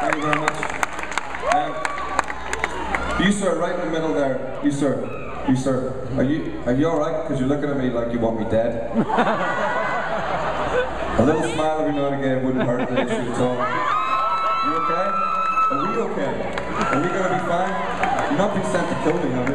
Thank you very much. You sir, right in the middle there. You sir. You sir. Are you alright? Because you're looking at me like you want me dead. A little smile every now and again wouldn't hurt the issue at all. You okay? Are we okay? Are we gonna be fine? You're not being sent to kill me, have you?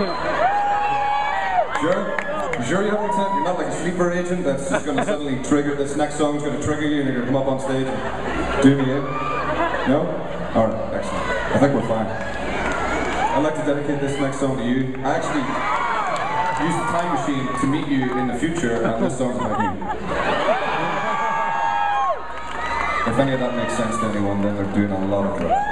Sure? You sure you haven't been sent? You're not like a sleeper agent that's just gonna suddenly trigger, this next song's gonna trigger you and you're gonna come up on stage and do me in? No? Alright, excellent. I think we're fine. I'd like to dedicate this next song to you. I actually used the time machine to meet you in the future, and this song's about you. If any of that makes sense to anyone, then they're doing a lot of drugs.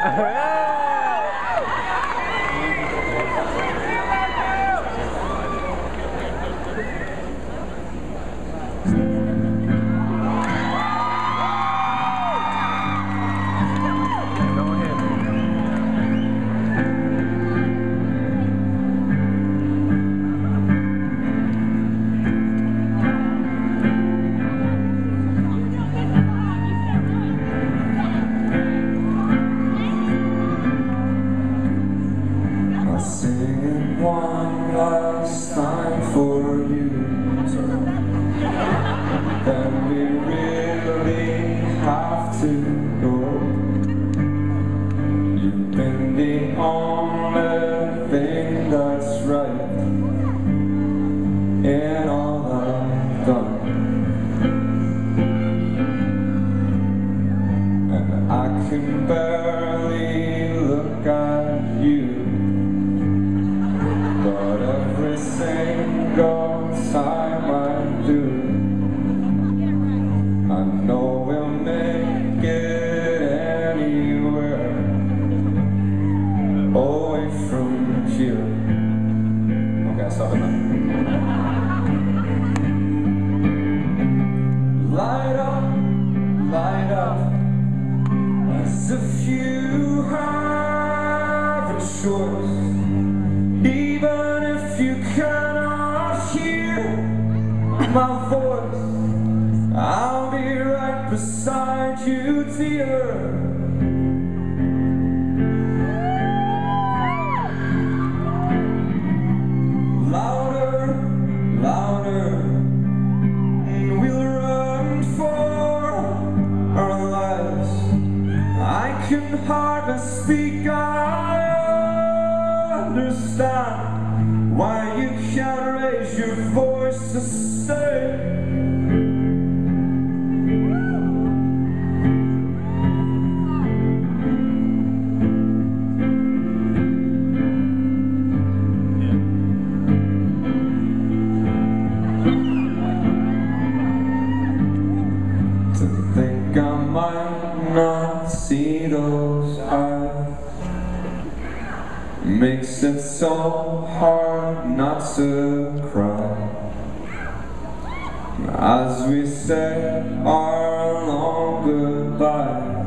One last time for you, then we really have to go. You've been the only thing that's right in all I've done, and I can barely look at you. But every single time I do, I know we'll make it anywhere away from here. Okay, I'll stop it now. Light up, as if you have a choice. Even if you cannot hear my voice, I'll be right beside you, dear. Louder, louder, and we'll run for our lives. I can hardly speak, I understand why you can't raise your voice to say to think I might not see those eyes makes it so hard not to cry as we say our long goodbye.